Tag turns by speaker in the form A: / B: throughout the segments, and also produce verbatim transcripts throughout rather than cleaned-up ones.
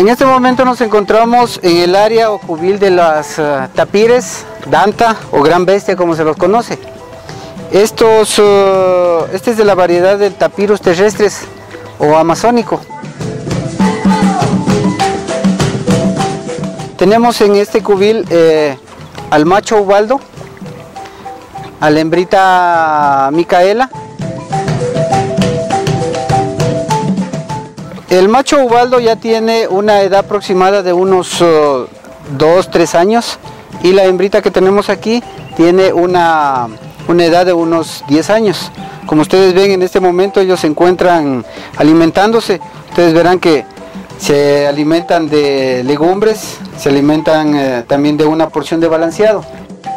A: En este momento nos encontramos en el área o cubil de las uh, tapires, danta o gran bestia como se los conoce. Estos, uh, este es de la variedad del tapirus terrestres o amazónico. Tenemos en este cubil eh, al macho Ubaldo, a la hembrita Micaela. El macho Ubaldo ya tiene una edad aproximada de unos uh, dos, tres años y la hembrita que tenemos aquí tiene una, una edad de unos diez años. Como ustedes ven, en este momento ellos se encuentran alimentándose. Ustedes verán que se alimentan de legumbres, se alimentan eh, también de una porción de balanceado.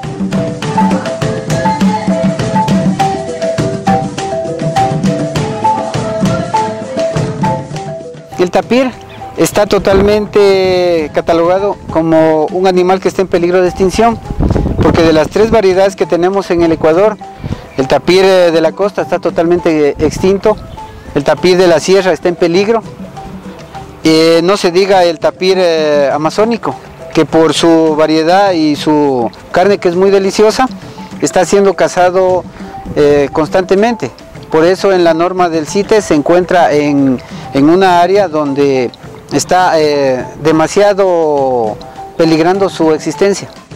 A: El tapir está totalmente catalogado como un animal que está en peligro de extinción, porque de las tres variedades que tenemos en el Ecuador, el tapir de la costa está totalmente extinto, el tapir de la sierra está en peligro, eh, no se diga el tapir eh, amazónico, que por su variedad y su carne, que es muy deliciosa, está siendo cazado eh, constantemente. Por eso en la norma del CITES se encuentra en, en una área donde está eh, demasiado peligrando su existencia.